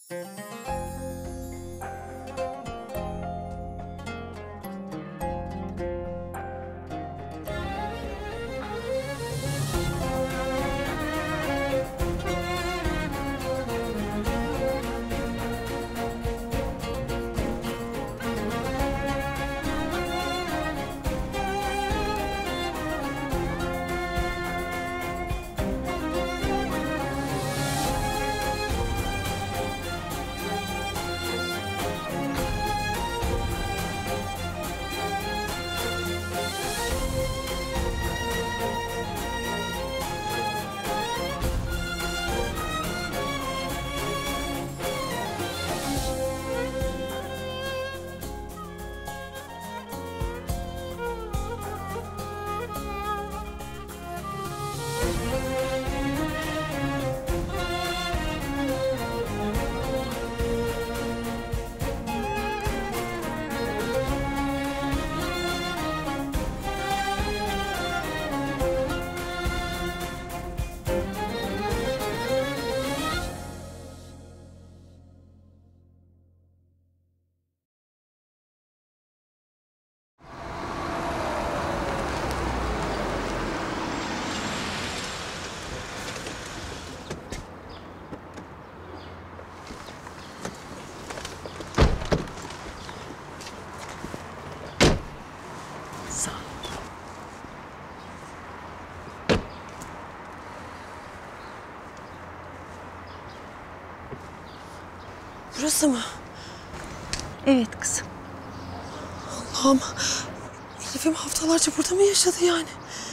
Burası mı? Evet kızım. Allah'ım. Elif'im haftalarca burada mı yaşadı yani?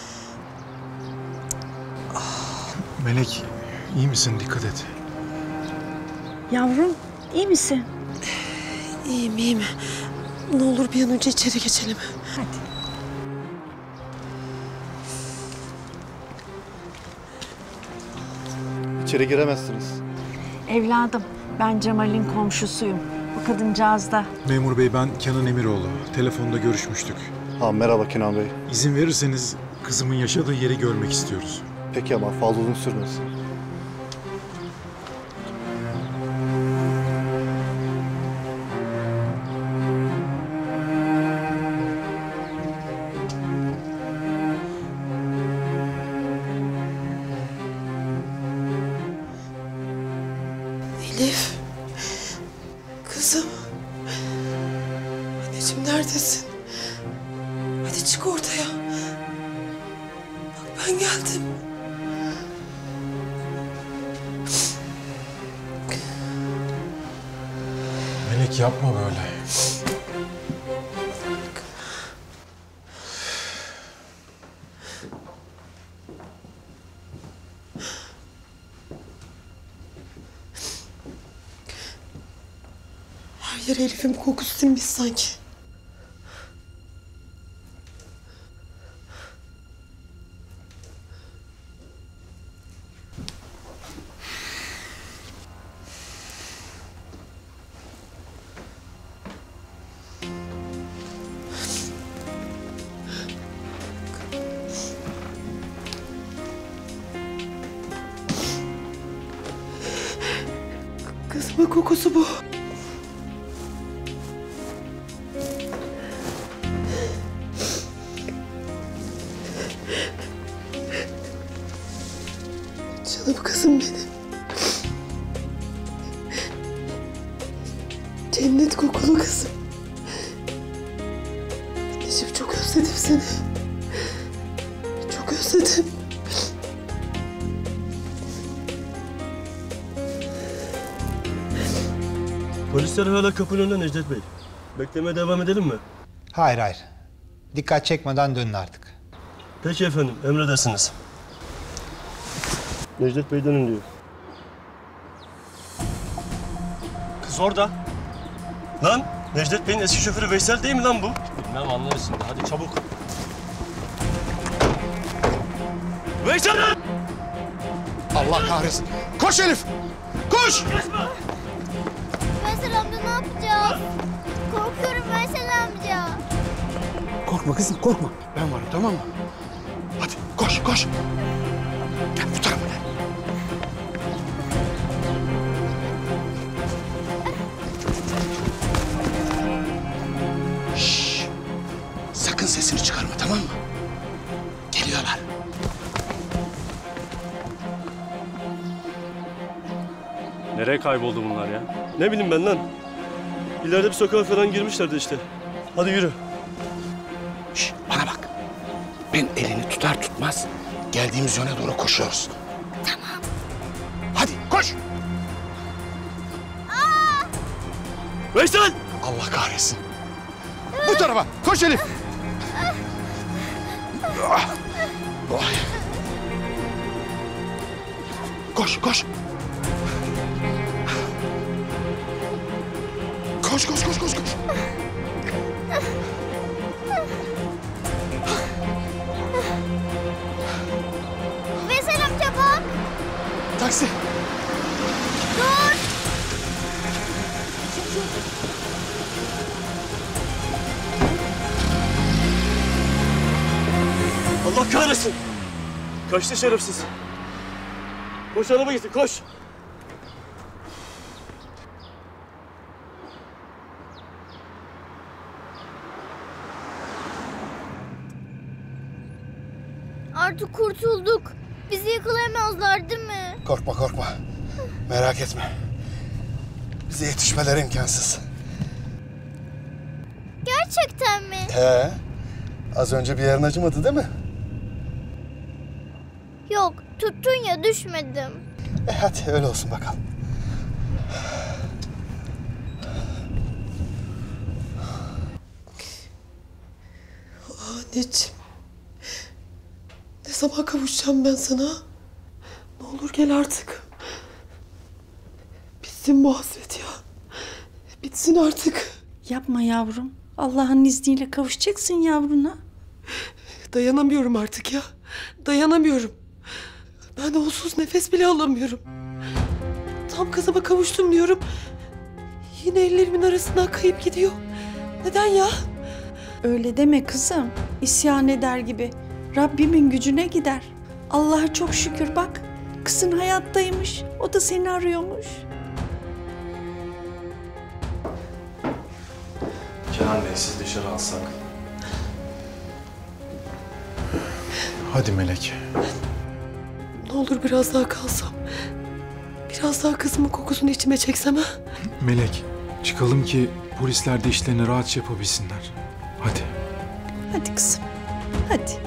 Melek, iyi misin? Dikkat et. Yavrum, iyi misin? İyiyim, iyiyim. Ne olur bir an önce içeri geçelim. Hadi. İçeri giremezsiniz. Evladım, ben Cemal'in komşusuyum. Bu kadıncağız da. Memur bey, ben Kenan Emiroğlu. Telefonda görüşmüştük. Ha, merhaba Kenan Bey. İzin verirseniz kızımın yaşadığı yeri görmek istiyoruz. Peki ama fazla uzun sürmez. Elif. Kızım. Anneciğim neredesin? Hadi çık ortaya. Bak ben geldim. Melek, yapma böyle. Her yer Elif'in kokusu sinmiş sanki. Kızımın kokusu bu. Canım kızım benim. Cennet kokulu kızım. Anneciğim çok özledim seni. Çok özledim. Polisler hala kapının önünde Necdet Bey. Beklemeye devam edelim mi? Hayır hayır. Dikkat çekmeden dönün artık. Peki efendim, emredersiniz. Necdet Bey dönün diyor. Kız orada. Lan Necdet Bey'in eski şoförü Veysel değil mi lan bu? Bilmem, anlarız şimdi. Hadi çabuk. Veysel! Allah kahretsin. Koş Elif! Koş! Veysel amca ne yapacağız? Korkuyorum Veysel amca. Korkma kızım korkma. Ben varım tamam mı? Hadi koş koş. Gel bu tarafa gel. sesini çıkarma, tamam mı? Geliyorlar. Nereye kayboldu bunlar ya? Ne bileyim ben lan. İleride bir sokağa falan girmişlerdi işte. Hadi yürü. Şş, bana bak. Ben elini tutar tutmaz geldiğimiz yöne doğru koşuyoruz. Tamam. Hadi koş. Veysel! Allah kahretsin. Bu tarafa. Koş Elif. Ah. Vay. Koş, koş. Koş, koş, koş, koş, koş. Veysel amca bak. Taksi. Dur. Allah kahretsin! Kaçtı şerefsiz. Koş araba gitsin, koş! Artık kurtulduk. Bizi yakalayamazlar değil mi? Korkma, korkma. Merak etme. Bize yetişmeleri imkansız. Gerçekten mi? He. Az önce bir yerin acımadı değil mi? Yok, tuttun ya düşmedim. Hadi öyle olsun bakalım. Anneciğim. Ne zaman kavuşacağım ben sana? Ne olur gel artık. Bitsin bu hasret ya. Bitsin artık. Yapma yavrum. Allah'ın izniyle kavuşacaksın yavruna. Dayanamıyorum artık ya. Dayanamıyorum. Ben onsuz nefes bile alamıyorum. Tam kızıma kavuştum diyorum. Yine ellerimin arasından kayıp gidiyor. Neden ya? Öyle deme kızım. İsyan eder gibi. Rabbimin gücüne gider. Allah'a çok şükür bak. Kızın hayattaymış. O da seni arıyormuş. Kenan Bey siz dışarı alsak. Hadi Melek. Ne olur biraz daha kalsam. Biraz daha kızımın kokusunu içime çeksem ha? Melek çıkalım ki polisler de işlerini rahatça yapabilsinler. Hadi. Hadi kızım. Hadi.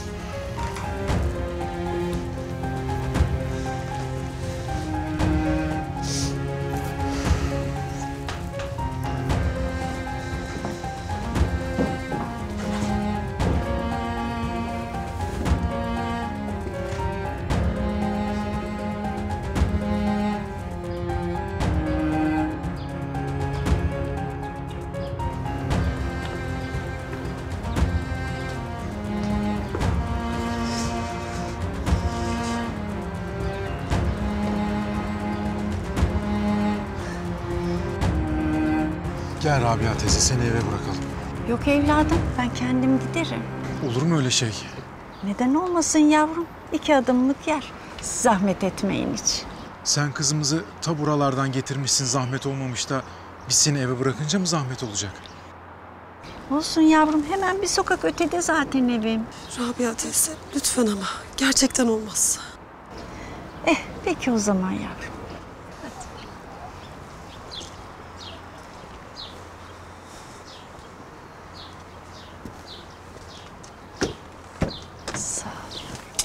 Gel Rabia teyze seni eve bırakalım. Yok evladım. Ben kendim giderim. Olur mu öyle şey? Neden olmasın yavrum? 2 adımlık yer. Zahmet etmeyin hiç. Sen kızımızı ta buralardan getirmişsin zahmet olmamış da biz seni eve bırakınca mı zahmet olacak? Olsun yavrum. Hemen bir sokak ötede zaten evim. Rabia teyze lütfen ama. Gerçekten olmaz. Peki o zaman yavrum. Sağ ol.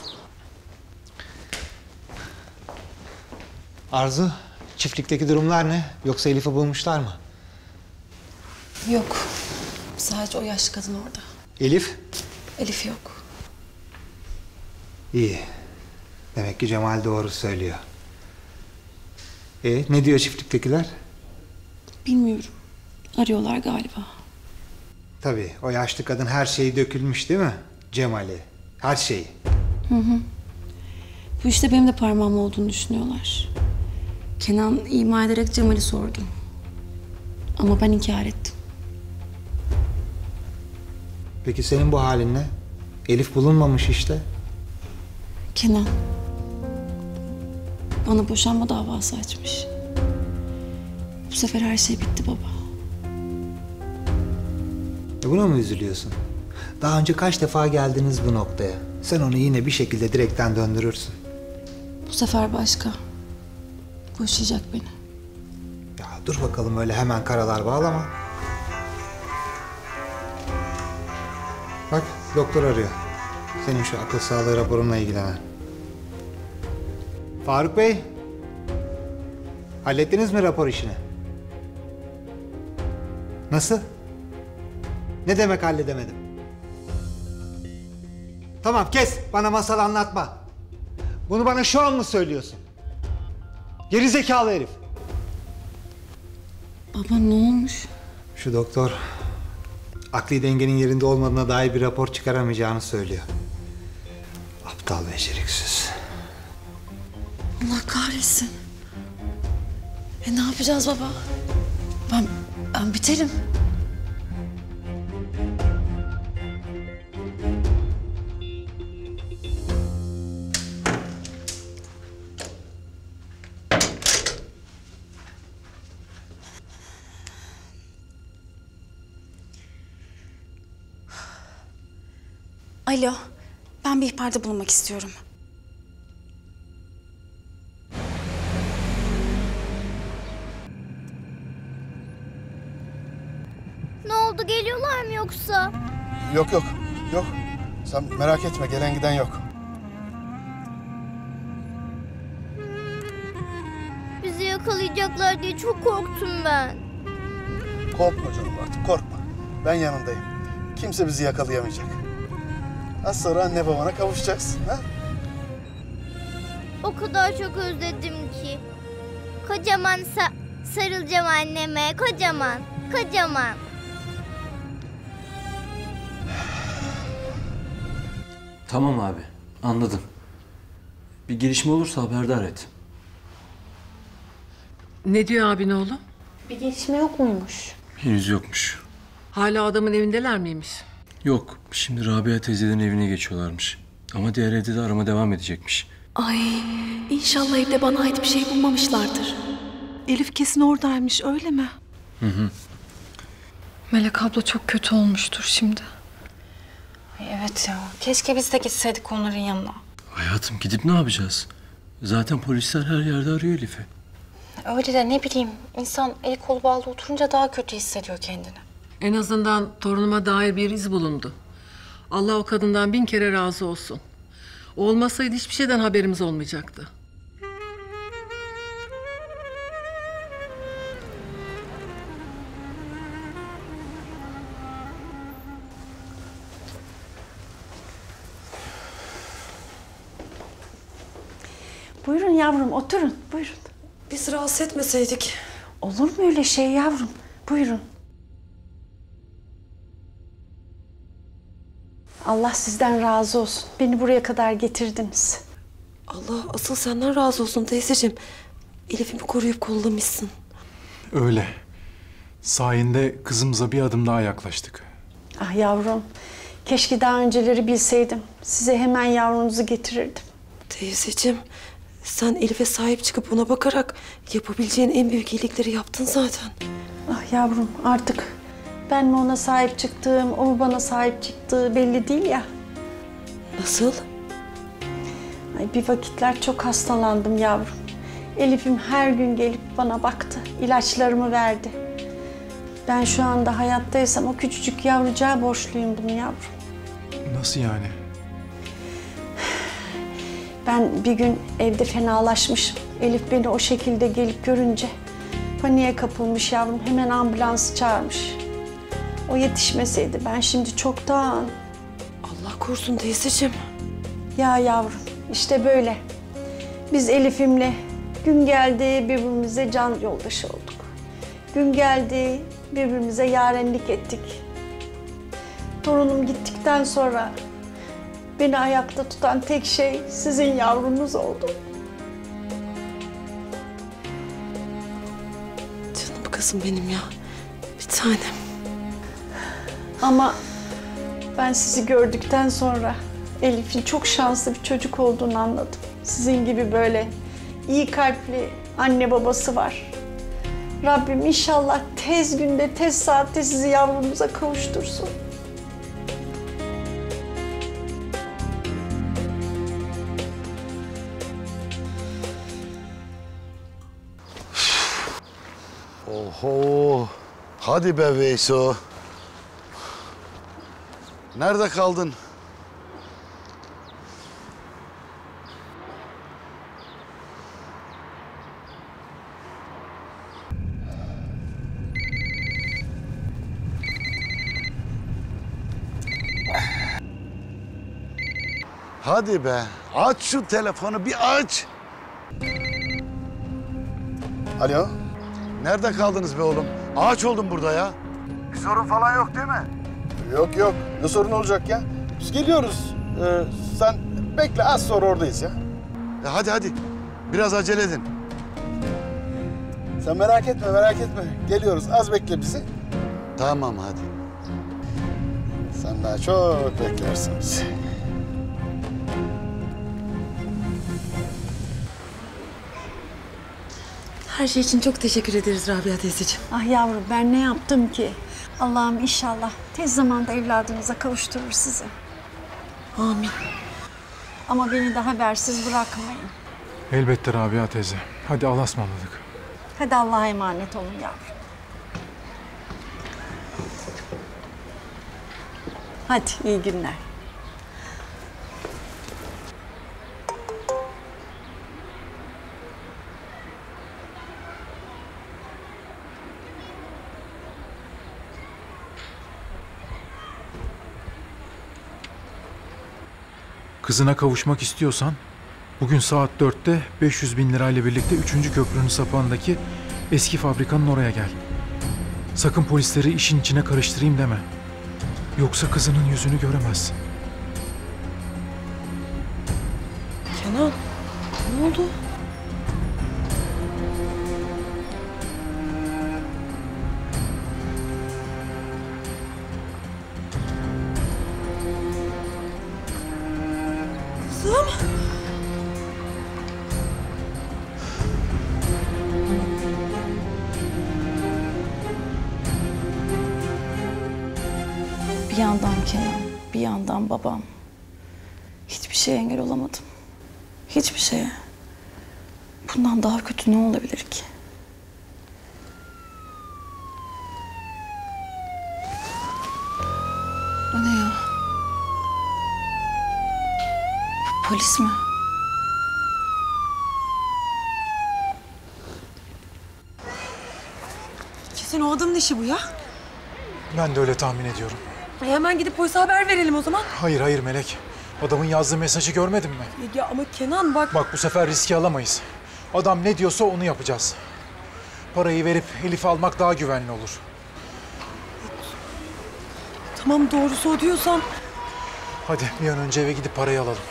Arzu, çiftlikteki durumlar ne? Yoksa Elif'i bulmuşlar mı? Yok. Sadece o yaşlı kadın orada. Elif? Elif yok. İyi. Demek ki Cemal doğru söylüyor. Ne diyor çiftliktekiler? Bilmiyorum. Arıyorlar galiba. Tabii o yaşlı kadın her şeyi dökülmüş değil mi? Cemal'i. Her şeyi. Bu işte benim de parmağım olduğunu düşünüyorlar. Kenan ima ederek Cemal'i sordu. Ama ben inkar ettim. Peki senin bu halin ne? Elif bulunmamış işte. Kenan bana boşanma davası açmış. Bu sefer her şey bitti baba. Buna mı üzülüyorsun? Daha önce kaç defa geldiniz bu noktaya? Sen onu yine bir şekilde direkten döndürürsün. Bu sefer başka. Boşayacak beni. Ya dur bakalım öyle hemen karalar bağlama. Bak doktor arıyor. Senin şu akıl sağlığı raporunla ilgilenen. Faruk Bey. Hallettiniz mi rapor işini? Nasıl? Ne demek halledemedim? Tamam kes. Bana masal anlatma. Bunu bana şu an mı söylüyorsun? Gerizekalı herif. Baba ne olmuş? Şu doktor akli dengenin yerinde olmadığına dair bir rapor çıkaramayacağını söylüyor. Aptal beceriksiz. Allah kahretsin. Ne yapacağız baba? Ben biterim. Alo, ben bir ihbarda bulunmak istiyorum. Ne oldu, geliyorlar mı yoksa? Yok. Sen merak etme, gelen giden yok. Bizi yakalayacaklar diye çok korktum ben. Korkma canım artık, korkma. Ben yanındayım. Kimse bizi yakalayamayacak. Az sonra anne babana kavuşacaksın, ha? O kadar çok özledim ki. Kocaman sarılacağım anneme, kocaman. Tamam abi, anladım. Bir gelişme olursa haberdar et. Ne diyor abin oğlum? Bir gelişme yok muymuş? Henüz yokmuş. Hala adamın evindeler miymiş? Yok, şimdi Rabia teyzelerin evine geçiyorlarmış. Ama diğer evde de arama devam edecekmiş. Ay inşallah evde bana ait bir şey bulmamışlardır. Elif kesin oradaymış öyle mi? Hı. Melek abla çok kötü olmuştur şimdi. Ay evet ya. Keşke biz de gitseydik onların yanına. Hayatım gidip ne yapacağız? Zaten polisler her yerde arıyor Elif'i. Öyle de ne bileyim. İnsan el kolu bağlı oturunca daha kötü hissediyor kendini. En azından torunuma dair bir iz bulundu. Allah o kadından 1000 kere razı olsun. O olmasaydı hiçbir şeyden haberimiz olmayacaktı. Buyurun yavrum oturun buyurun. Biz rahatsız etmeseydik. Olur mu öyle şey yavrum? Buyurun. Allah sizden razı olsun. Beni buraya kadar getirdiniz. Allah asıl senden razı olsun teyzeciğim. Elif'imi koruyup kollamışsın. Öyle. Sayende kızımıza bir adım daha yaklaştık. Ah yavrum. Keşke daha önceleri bilseydim. Size hemen yavrunuzu getirirdim. Teyzeciğim, sen Elif'e sahip çıkıp ona bakarak yapabileceğin en büyük iyilikleri yaptın zaten. Ah yavrum artık ben mi ona sahip çıktığım, o mu bana sahip çıktığı belli değil ya. Nasıl? Ay, bir vakitler çok hastalandım yavrum. Elif'im her gün gelip bana baktı, ilaçlarımı verdi. Ben şu anda hayattaysam o küçücük yavrucağa borçluyum bunu yavrum. Nasıl yani? Ben bir gün evde fenalaşmışım. Elif beni o şekilde gelip görünce paniğe kapılmış yavrum. Hemen ambulansı çağırmış. O yetişmeseydi ben şimdi çoktan... Allah korusun teyzeciğim. Ya yavrum işte böyle. Biz Elif'imle gün geldi birbirimize can yoldaşı olduk. Gün geldi birbirimize yarenlik ettik. Torunum gittikten sonra beni ayakta tutan tek şey sizin yavrunuz oldu. Canım kızım benim ya. Bir tanem. Ama ben sizi gördükten sonra Elif'in çok şanslı bir çocuk olduğunu anladım. Sizin gibi böyle iyi kalpli anne babası var. Rabbim inşallah tez günde, tez saatte sizi yavrunuza kavuştursun. Oho. Hadi be Veyso. Nerede kaldın? Hadi be. Aç şu telefonu bir aç. Alo. Nerede kaldınız be oğlum? Ağaç oldum burada ya. Bir sorun falan yok değil mi? Yok yok. Ne sorun olacak ya? Biz geliyoruz. Sen bekle, az sonra oradayız ya. Hadi. Biraz acele edin. Sen merak etme. Geliyoruz. Az bekle bizi. Tamam hadi. Sen daha çok beklersin bizi. Her şey için çok teşekkür ederiz Rabia teyzeciğim. Ah yavrum ben ne yaptım ki? Allah'ım inşallah tez zamanda evladınıza kavuşturur sizi. Amin. Ama beni de habersiz bırakmayın. Elbette Rabia teyze. Hadi Allah'a ısmarladık. Hadi Allah'a emanet olun yavrum. Hadi iyi günler. Kızına kavuşmak istiyorsan bugün saat 4'te 500 bin lirayla birlikte 3. köprünün sapağındaki eski fabrikanın oraya gel. Sakın polisleri işin içine karıştırayım deme. Yoksa kızının yüzünü göremezsin. Kenan, ne oldu? Kızım. Bir yandan Kenan, bir yandan babam. Hiçbir şeye engel olamadım. Hiçbir şeye. Bundan daha kötü ne olabilir ki? O ne ya? Bu polis mi? Kesin o adamın işi bu ya. Ben de öyle tahmin ediyorum. Hemen gidip polise haber verelim o zaman. Hayır Melek. Adamın yazdığı mesajı görmedin mi? Ya ama Kenan bak. Bak bu sefer riski alamayız. Adam ne diyorsa onu yapacağız. Parayı verip Elif'i almak daha güvenli olur. Tamam doğrusu o diyorsan. Hadi bir an önce eve gidip parayı alalım.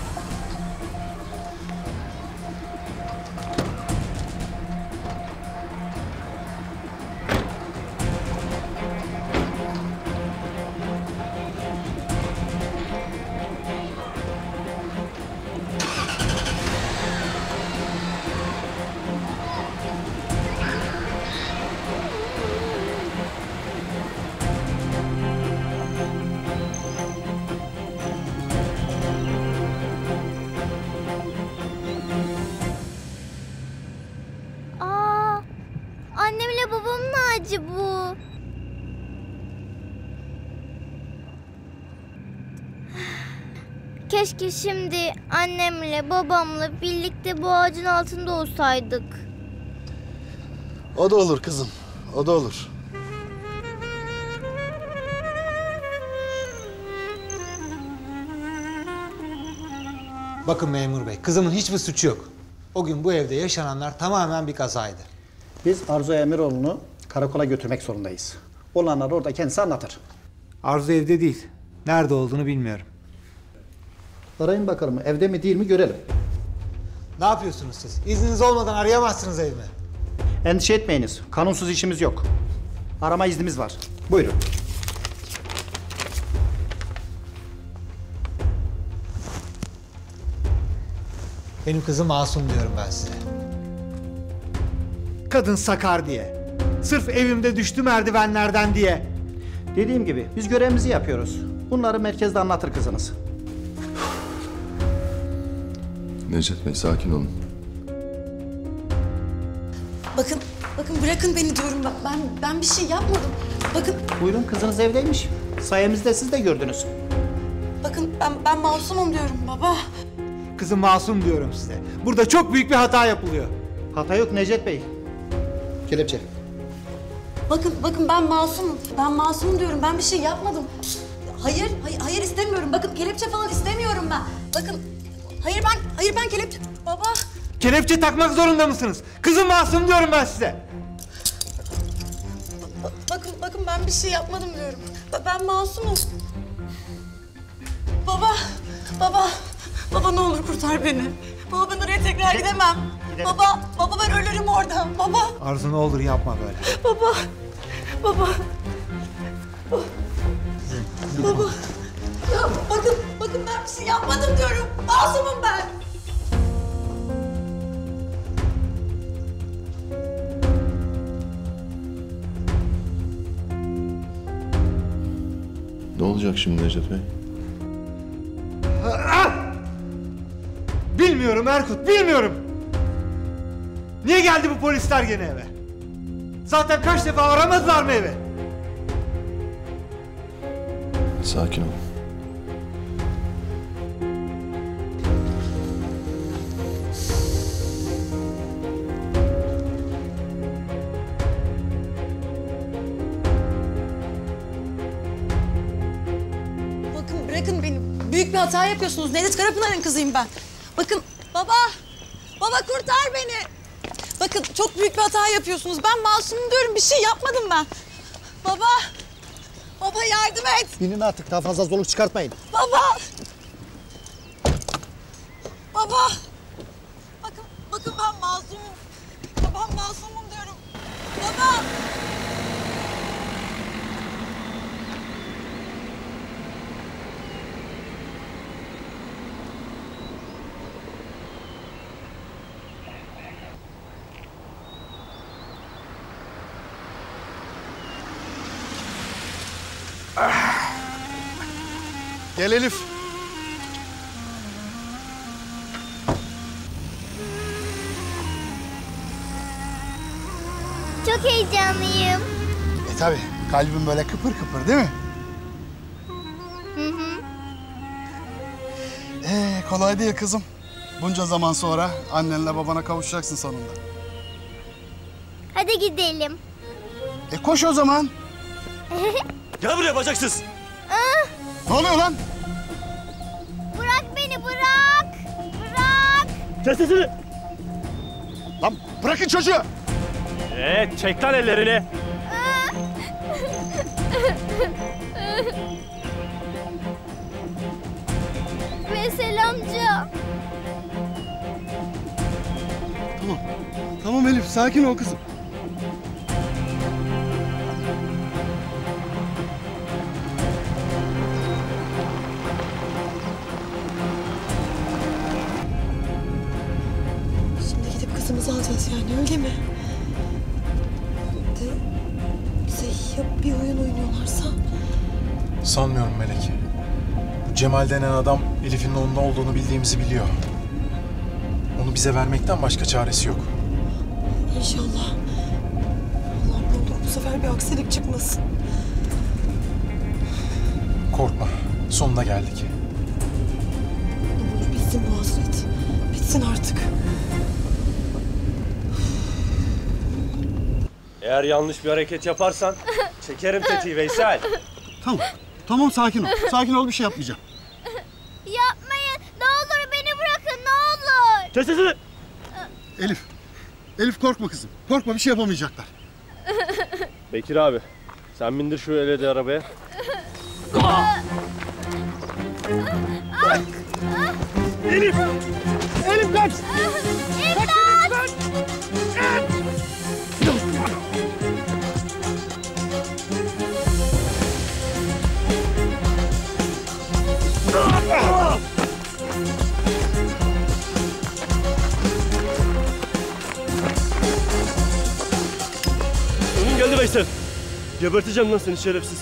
Annemle babamın ağacı bu. Keşke şimdi annemle babamla birlikte bu ağacın altında olsaydık. O da olur kızım. O da olur. Bakın memur bey, kızımın hiçbir suçu yok. O gün bu evde yaşananlar tamamen bir kazaydı. Biz Arzu Emiroğlu'nu karakola götürmek zorundayız. Olanları orada kendisi anlatır. Arzu evde değil. Nerede olduğunu bilmiyorum. Arayın bakalım evde mi değil mi görelim. Ne yapıyorsunuz siz? İzniniz olmadan arayamazsınız evimi. Endişe etmeyiniz. Kanunsuz işimiz yok. Arama iznimiz var. Buyurun. Benim kızım masum diyorum ben size. Kadın sakar diye. Sırf evimde düştü merdivenlerden diye. Dediğim gibi biz görevimizi yapıyoruz. Bunları merkezde anlatır kızınız. Necdet Bey sakin olun. Bakın Bakın bırakın beni diyorum. Ben bir şey yapmadım. Bakın, Buyurun, kızınız evdeymiş. Sayemizde siz de gördünüz. bakın ben masumum diyorum baba. Kızım masum diyorum size. Burada çok büyük bir hata yapılıyor. Hata yok Necdet Bey. Kelepçe. Bakın ben masumum. Ben masumum diyorum. Ben bir şey yapmadım. Hayır istemiyorum. Bakın kelepçe falan istemiyorum ben. Bakın hayır ben kelepçe... Baba. Kelepçe takmak zorunda mısınız? Kızım masum diyorum ben size. Bakın ben bir şey yapmadım diyorum. Ben masumum. Baba ne olur kurtar beni. Baba ben oraya tekrar gidemem. Gidelim. Baba ben ölürüm orada. Baba. Arzu ne olur yapma böyle. Baba. Ya bakın ben bir şey yapmadım diyorum. Masumum ben. Ne olacak şimdi Necdet Bey? Bilmiyorum Erkut, bilmiyorum. Niye geldi bu polisler gene eve? Zaten kaç defa aramadılar mı eve? Sakin ol. Bakın bırakın beni. Büyük bir hata yapıyorsunuz. Necdet Karapınar'ın kızıyım ben. Bakın baba kurtar beni. Bakın çok büyük bir hata yapıyorsunuz. Ben masumum diyorum. Bir şey yapmadım ben. Baba yardım et. Binin artık, daha fazla zorluk çıkartmayın. Baba. Bakın ben masumum. Ya ben masumum diyorum. Baba. Gel Elif. Çok heyecanlıyım. Tabii kalbim böyle kıpır kıpır değil mi? Hı hı. Kolay değil kızım. Bunca zaman sonra annenle babana kavuşacaksın sonunda. Hadi gidelim. Koş o zaman. Gel buraya bacaksız. Ne oluyor lan? Bırak beni bırak. Kes sesini. Lan bırakın çocuğu. Çek lan ellerini. Veysel amca. Tamam Elif, sakin ol kızım. Şimdi gidip kızımızı alacağız yani öyle mi? De bize ya bir oyun oynuyorlarsa? Sanmıyorum Melek. Bu Cemal denen adam Elif'in onun ne olduğunu bildiğimizi biliyor. Onu bize vermekten başka çaresi yok. İnşallah. Allah'ım ne olur bu sefer bir aksilik çıkmasın. Korkma. Sonuna geldik. Ne olur bitsin bu hasret. Bitsin artık. Eğer yanlış bir hareket yaparsan çekerim tetiği Veysel. Tamam sakin ol. Sakin ol, bir şey yapmayacağım. Yapmayın. Ne olur beni bırakın ne olur. Kes sesini. Elif korkma kızım. Korkma, bir şey yapamayacaklar. Bekir abi sen bindir şu elede arabaya. Elif! Elif kaç! İmdat! Önün geldi Veysel. Geberteceğim lan seni şerefsiz.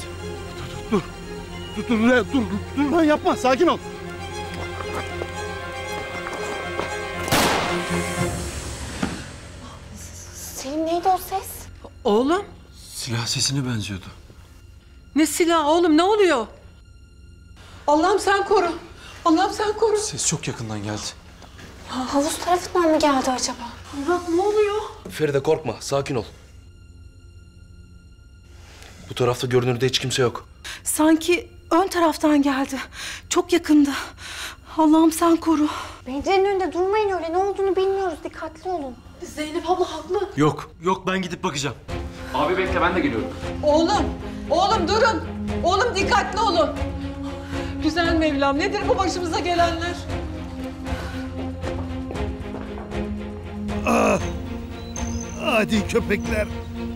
Dur lan, yapma, sakin ol. Senin ne Neydi o ses? Oğlum? Silah sesine benziyordu. Ne silahı oğlum, ne oluyor? Allah'ım sen koru. Allah'ım sen koru. Ses çok yakından geldi. Havuz tarafından mı geldi acaba? Murat ne oluyor? Feride korkma, sakin ol. Bu tarafta görünürde hiç kimse yok. Sanki ön taraftan geldi. Çok yakında. Allah'ım sen koru. Pencerenin önünde durmayın öyle. Ne olduğunu bilmiyoruz. Dikkatli olun. Zeynep abla haklı. Yok ben gidip bakacağım. Abi bekle, ben de geliyorum. Oğlum durun. Oğlum dikkatli olun. Güzel Mevlam, nedir bu başımıza gelenler? Hadi köpekler.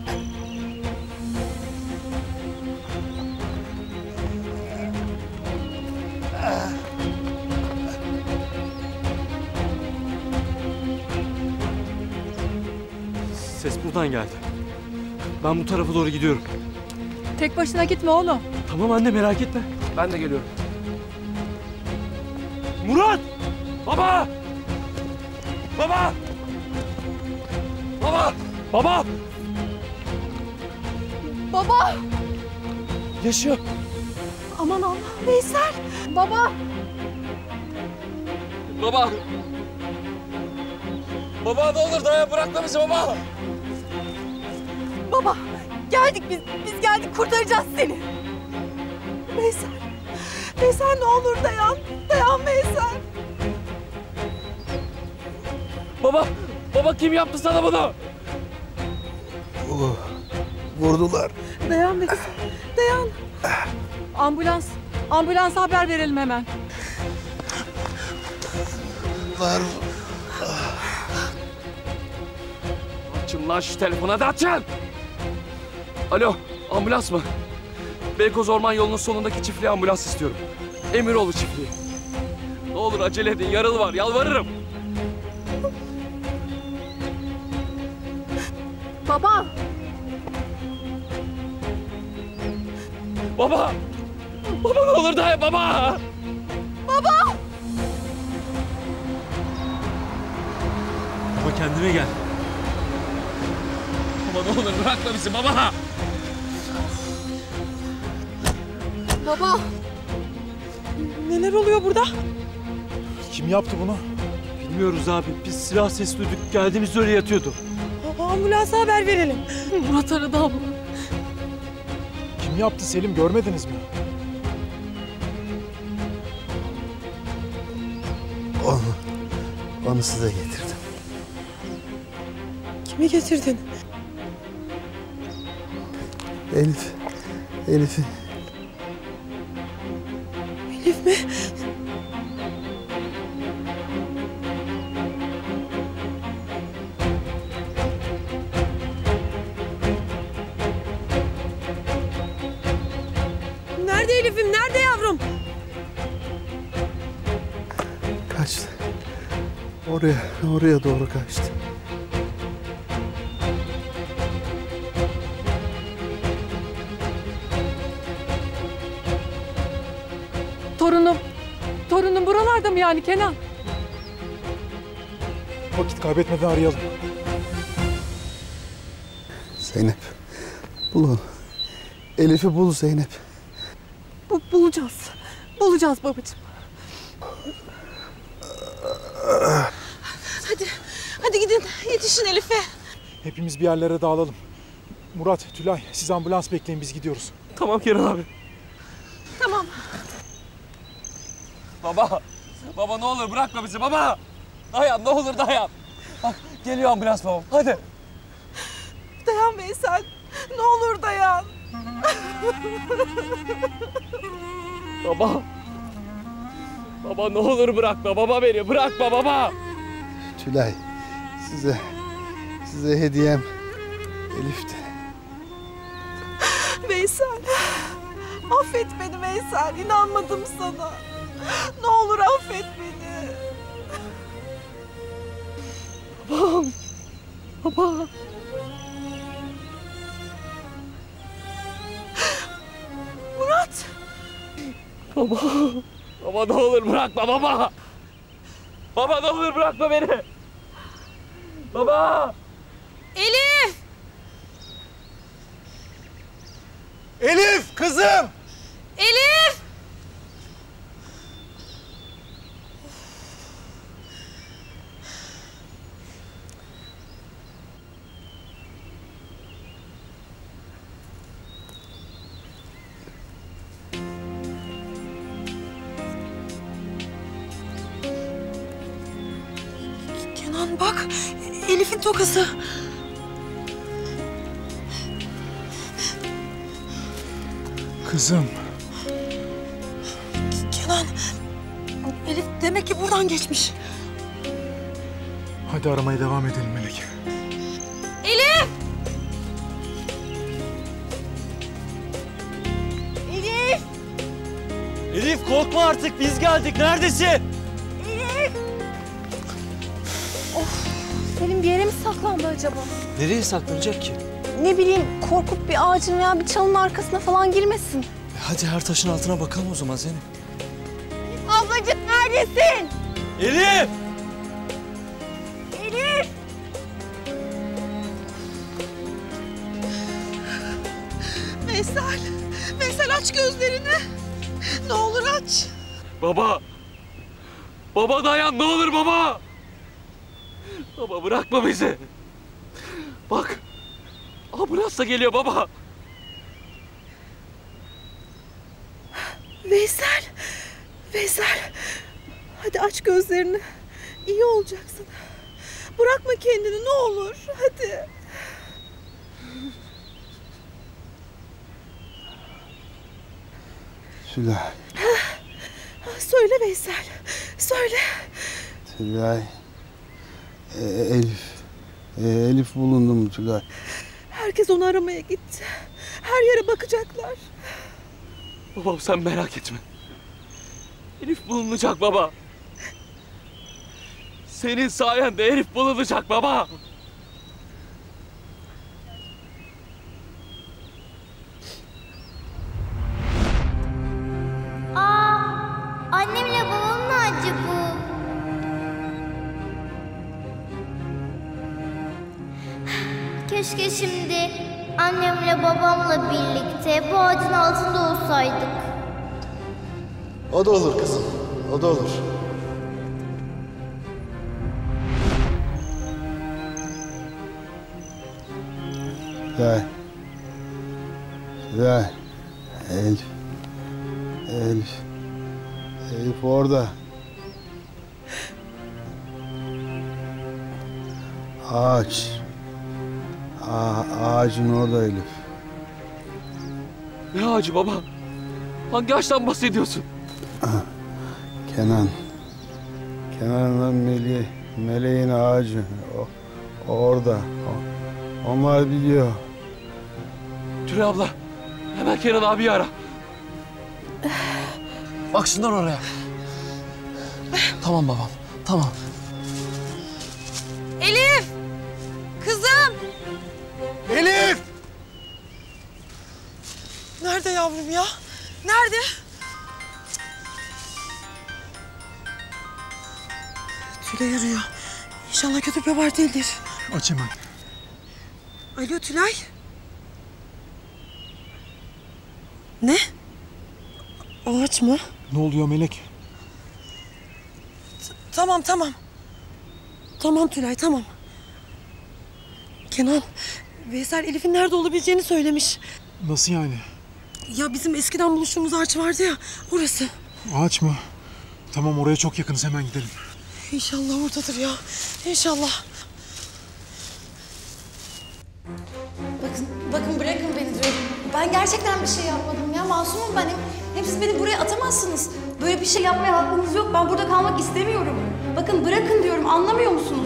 Ses buradan geldi. Ben bu tarafa doğru gidiyorum. Tek başına gitme oğlum. Tamam anne, merak etme. Ben de geliyorum. Murat! Baba! Baba! Baba! Baba! Baba! Yaşıyor. Aman Allah. Veysel! Baba! Baba! Baba ne olur dayan, bırakma bizi baba! Baba! Geldik biz. Biz geldik. Kurtaracağız seni. Veysel! Veysel ne olur dayan. Dayan Veysel. Baba! Baba kim yaptı sana bunu? Vurdular. Dayan Veysel. Dayan. Ambulans. Ambulansa haber verelim hemen. Var. Açın lan şu telefonu, hadi açın! Alo, ambulans mı? Beykoz Orman Yolu'nun sonundaki çiftliğe ambulans istiyorum. Emiroğlu çiftliği. Ne olur acele edin, yaralı var, yalvarırım. Baba! Baba! Baba ne olur dayan baba! Baba! Baba kendine gel. Baba ne olur bırakma bizi baba! Baba! Neler oluyor burada? Kim yaptı bunu? Bilmiyoruz abi. Biz silah sesi duyduk. Geldiğimizde öyle yatıyordu. Ambulansa haber verelim. Murat aradı abla. Kim yaptı Selim, görmediniz mi? Onu size getirdim. Kimi getirdin? Elif'i. Elif mi? Nerede Elif'im? Nerede yavrum? Kaçtı. Oraya doğru kaçtı. Torunum buralarda mı yani Kenan? Vakit kaybetmeden arayalım. Zeynep. Bul onu. Elif'i bul Zeynep. Bulacağız. Bulacağız babacığım. Hadi gidin. Yetişin Elif'e. Hepimiz bir yerlere dağılalım. Murat, Tülay, siz ambulans bekleyin, biz gidiyoruz. Tamam Kenan abi. Tamam. Baba! Baba ne olur bırakma bizi baba! Dayan ne olur dayan! Bak geliyor ambulans babam, hadi! Dayan Veysel. Ne olur dayan. Baba! Baba ne olur bırakma baba beni, bırakma baba! Tülay. Size hediyem Elif'ti. Veysel. Affet beni Veysel. İnanmadım sana. Ne olur affet beni. Babam. Baba. Murat. Baba! Baba ne olur bırakma baba! Baba ne olur bırakma beni! Baba! Elif. Elif kızım! Elif! Kenan bak, Elif'in tokası. Kızım. Kenan, Elif demek ki buradan geçmiş. Hadi aramaya devam edelim Melek. Elif! Elif! Elif korkma artık, biz geldik. Neredesin? Elif! Of, Selim bir yere mi saklandı acaba? Nereye saklanacak ki? Ne bileyim, korkup bir ağacın veya bir çalının arkasına falan girmesin. Hadi her taşın altına bakalım o zaman Zeynep. Ablacığım neredesin? Elif! Elif! Veysel, Veysel aç gözlerini. Ne olur aç. Baba! Baba dayan ne olur baba! Baba bırakma bizi. Bak. Ambulans da geliyor baba. Veysel, Veysel. Hadi aç gözlerini. İyi olacaksın. Bırakma kendini ne olur. Hadi. Tülay, Söyle Veysel. Söyle. Tülay. Elif. Elif bulundu mu Tülay? Herkes onu aramaya gitti. Her yere bakacaklar. Babam sen merak etme. Elif bulunacak baba. Senin sayende Elif bulunacak baba. Annemle babamın ağacı bu. Keşke şimdi annemle babamla birlikte bu ağacın altında olsaydık. O da olur kızım, o da olur. Tülay. Tülay. Elif. Elif. Elif orada. Ağaç. Ağacın orada Elif. Ne ağacı baba? Hangi ağaçtan bahsediyorsun? Kenan. Kenan'la Meleğin ağacı. Orada. Onlar biliyor. Tülay abla. Hemen Kenan abiyi ara. Baksınlar oraya. Tamam babam, tamam. Elif! Kızım! Elif! Nerede yavrum ya? Nerede? Tülay arıyor. İnşallah kötü bir haber değildir. Aç hemen. Alo Tülay. Ne? Ağaç mı? Ne oluyor Melek? Tamam. Tamam Tülay tamam. Kenan, Veysel Elif'in nerede olabileceğini söylemiş. Nasıl yani? Ya bizim eskiden buluştuğumuz ağaç vardı ya, orası. Ağaç mı? Tamam oraya çok yakınız hemen gidelim. İnşallah oradadır ya. İnşallah. Bakın bırakın beni diyorum. Ben gerçekten bir şey yapmadım ya. Masumum ben. Hem siz beni buraya atamazsınız. Böyle bir şey yapmaya hakkınız yok. Ben burada kalmak istemiyorum. Bakın bırakın diyorum. Anlamıyor musunuz?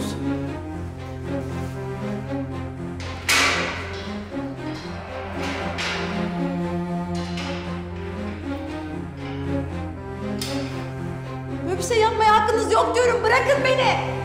Böyle bir şey yapmaya hakkınız yok diyorum. Bırakın beni.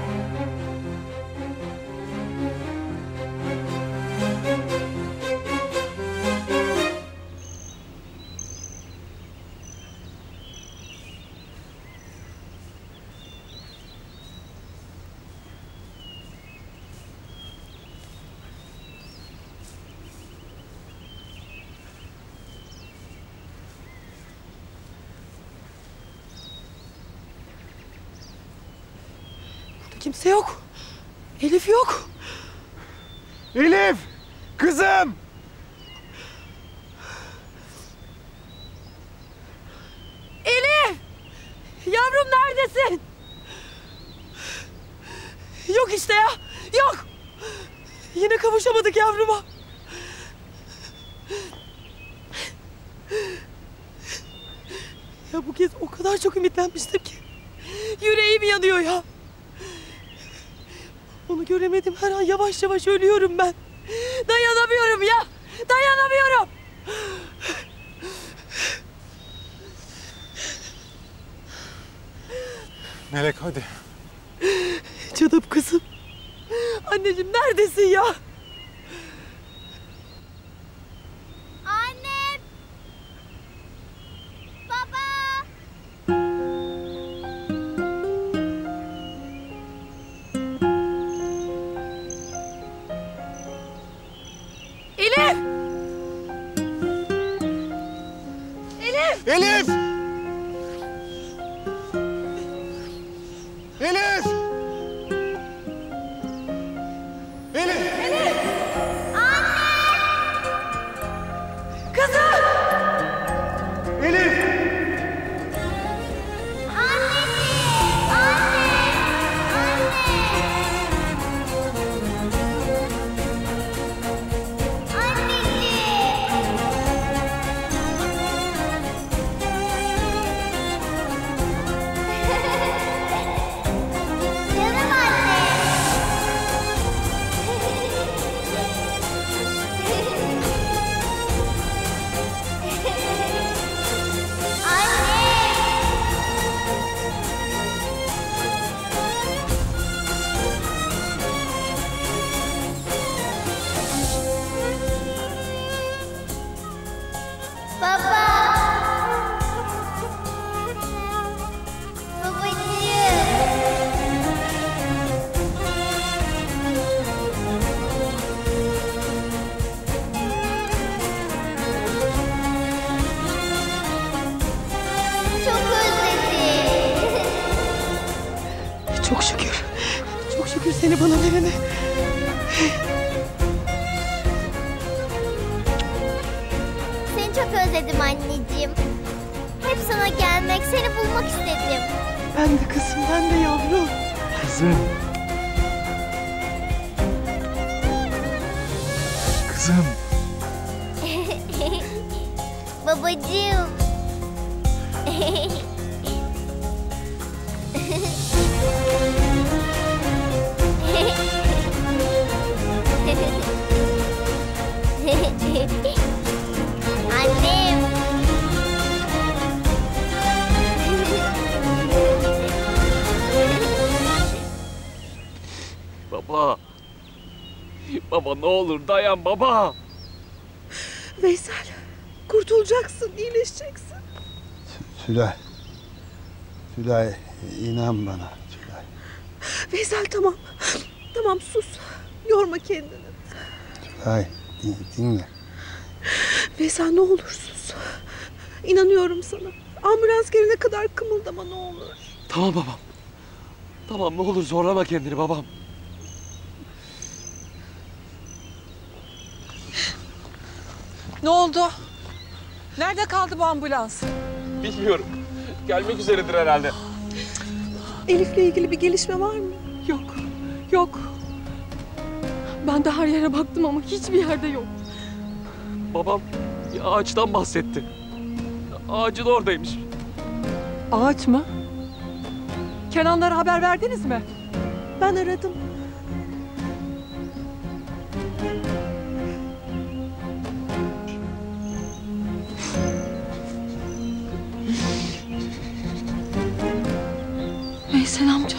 Kimse yok. Elif yok. Elif! Kızım! Elif! Yavrum neredesin? Yok işte ya. Yok. Yine kavuşamadık yavruma. Ya bu kez o kadar çok ümitlenmiştim ki. Yüreğim yanıyor ya. Onu göremedim, her an yavaş yavaş ölüyorum ben. Dayanamıyorum ya. Dayanamıyorum. Melek hadi. Canım kızım. Anneciğim neredesin ya? Annem! Baba! Elif! Elif! Elif! Elif! Elif! Kızım! Elif! Çok şükür. Çok şükür seni bana verene. Seni çok özledim anneciğim. Hep sana gelmek, seni bulmak istedim. Ben de kızım, ben de yavrum. Kızım. Kızım. Babacığım. Annem. Baba. Baba ne olur dayan baba. Veysel, kurtulacaksın, iyileşeceksin. Tülay. Tülay inan bana Tülay. Veysel tamam. Tamam sus. Yorma kendini. Tülay dinle. Veysel ne olur sus. İnanıyorum sana. Ambulans gelene kadar kımıldama ne olur. Tamam babam. Tamam ne olur zorlama kendini babam. Ne oldu? Nerede kaldı bu ambulans? Bilmiyorum. Gelmek üzeredir herhalde. Elif'le ilgili bir gelişme var mı? Yok. Yok. Ben de her yere baktım ama hiçbir yerde yok. Babam bir ağaçtan bahsetti. Ağacın oradaymış. Ağaç mı? Kenanlara haber verdiniz mi? Ben aradım. Veysel amca.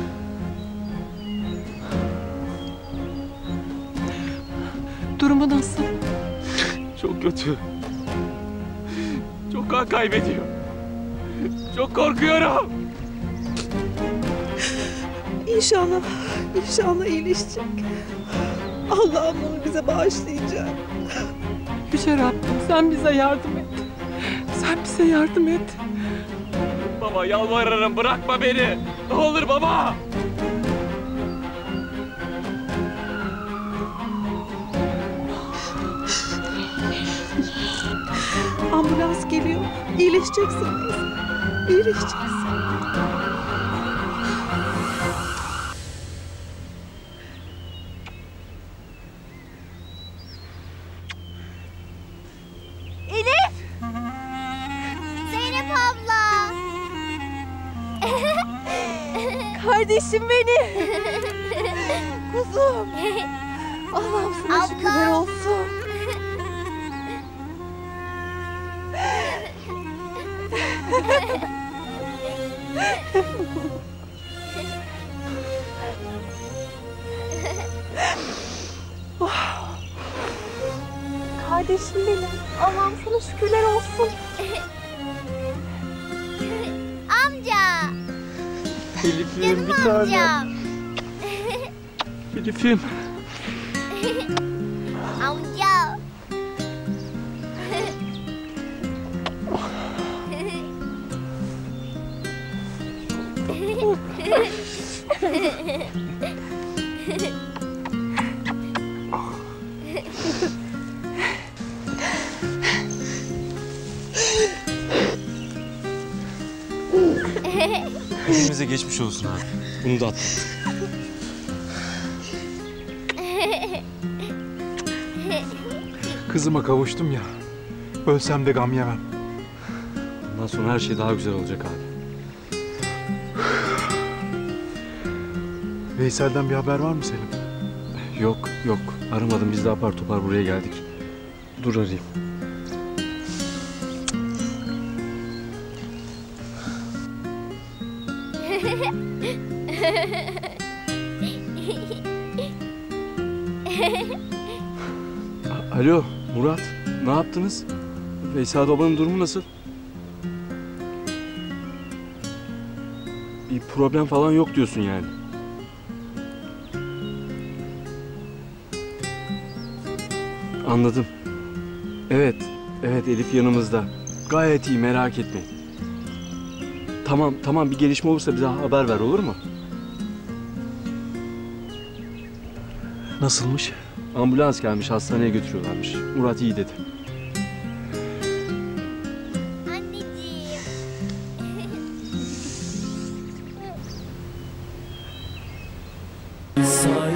Durumu nasıl? Çok kötü. Çok kan kaybediyor. Çok korkuyorum. İnşallah, inşallah iyileşecek. Allah'ım onu bize bağışlayacak. Yüce Rabbim sen bize yardım et. Sen bize yardım et. Baba yalvarırım bırakma beni. Ne olur baba. Ambulans geliyor. İyileşeceksiniz. İyileşeceksin. Elif! Zeynep abla! Kardeşim benim. Kuzum. Allah'ım sana şükürler olsun. Kardeşim benim. Allah'ım sana şükürler olsun. Amca! Elif'im bir Canım tane. amcam! Elif'im. Amca! Hepimize geçmiş olsun abi. Bunu da atlattık. Kızıma kavuştum ya. Ölsem de gam yemem. Bundan sonra her şey daha güzel olacak abi. Veysel'den bir haber var mı Selim? Yok yok. Aramadım. Biz de apar topar buraya geldik. Dur arayayım. Alo Murat. Ne yaptınız? Veysel babanın durumu nasıl? Bir problem falan yok diyorsun yani. Anladım. Evet, evet Elif yanımızda. Gayet iyi, merak etme. Tamam bir gelişme olursa bize haber ver, olur mu? Nasılmış? Ambulans gelmiş, hastaneye götürüyorlarmış. Murat iyi dedi. Anneciğim!